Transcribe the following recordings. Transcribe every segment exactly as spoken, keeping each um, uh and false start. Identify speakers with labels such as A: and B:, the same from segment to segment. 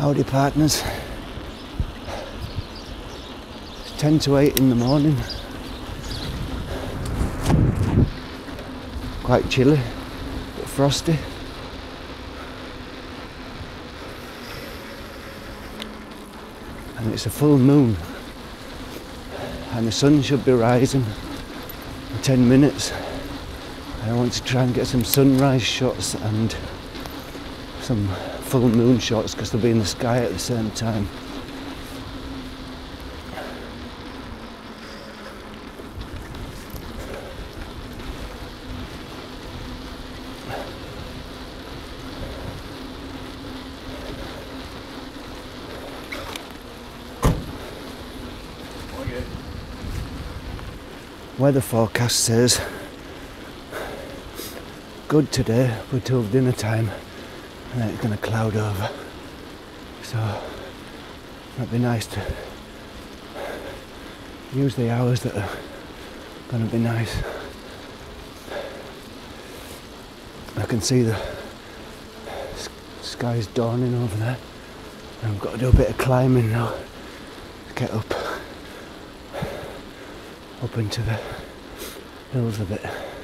A: Howdy partners. It's ten to eight in the morning. Quite chilly, but frosty. And it's a full moon. And the sun should be rising in ten minutes. And I want to try and get some sunrise shots and some full moon shots because they'll be in the sky at the same time. Weather forecast says good today, but till dinner time, and then it's going to cloud over. So it'd be nice to use the hours that are going to be nice. I can see the sky's dawning over there, and I've got to do a bit of climbing now to get up. up into the hills a bit.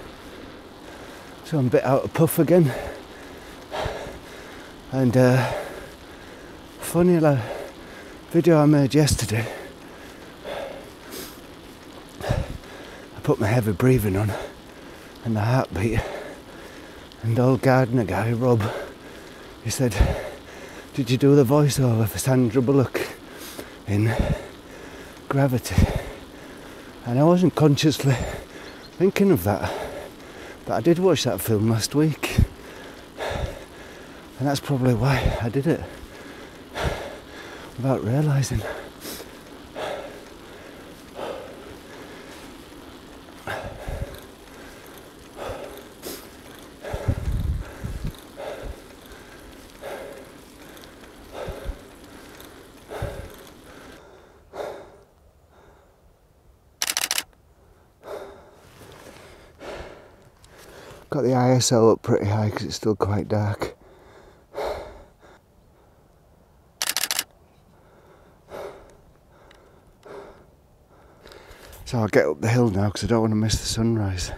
A: So I'm a bit out of puff again. And uh, funny like video I made yesterday, I put my heavy breathing on and the heartbeat, and old gardener guy, Rob, he said, did you do the voiceover for Sandra Bullock in Gravity? And I wasn't consciously thinking of that, but I did watch that film last week, and that's probably why I did it without realising. Got the I S O up pretty high because it's still quite dark. So I'll get up the hill now because I don't want to miss the sunrise.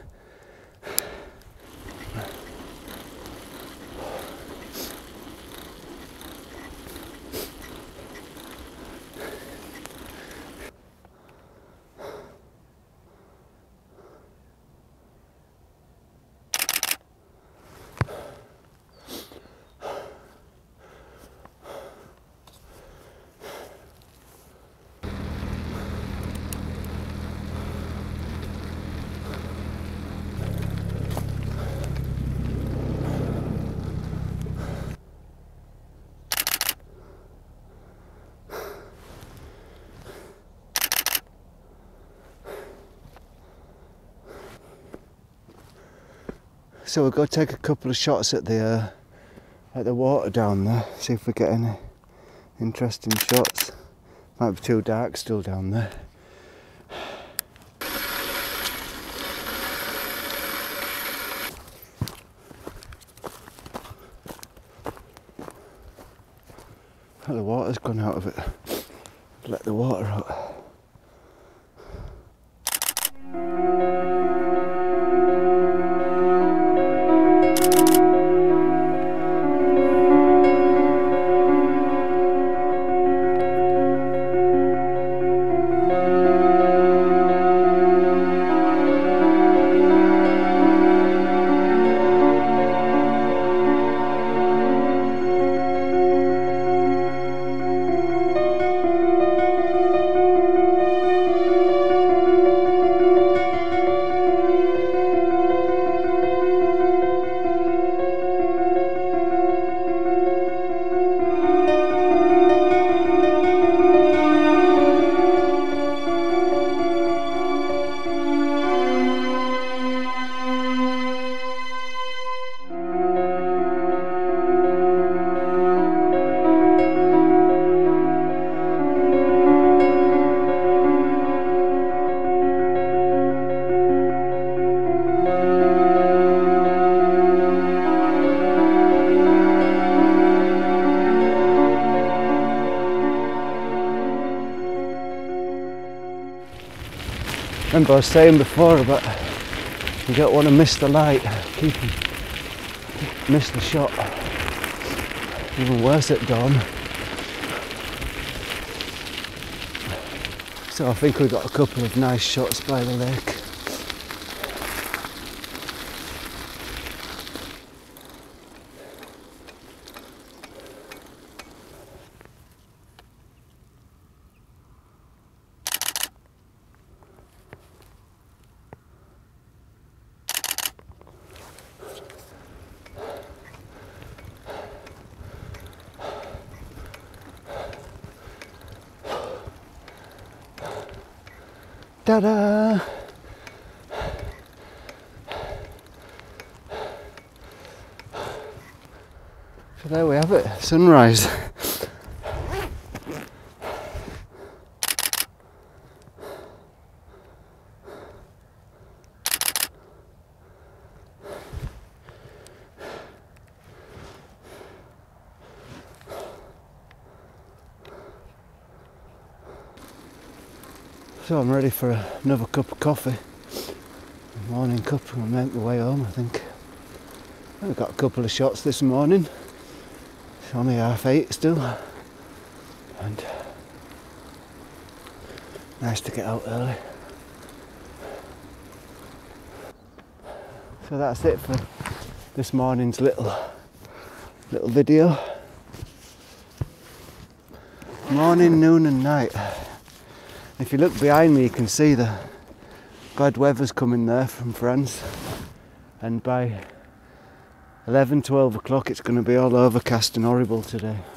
A: So we'll go take a couple of shots at the uh, at the water down there, see if we get any interesting shots. Might be too dark still down there. Oh, the water's gone out of it. Let the water out. Remember I was saying before about you don't want to miss the light, keep miss the shot. Even worse at dawn. So I think we got a couple of nice shots by the lake. Ta-da! So there we have it, sunrise. So I'm ready for another cup of coffee. Morning cup, and I'll make my way home, I think. I got a couple of shots this morning. It's only half eight still. And nice to get out early. So that's it for this morning's little little video. Morning, noon and night. If you look behind me you can see the bad weather's coming there from France, and by eleven, twelve o'clock it's going to be all overcast and horrible today.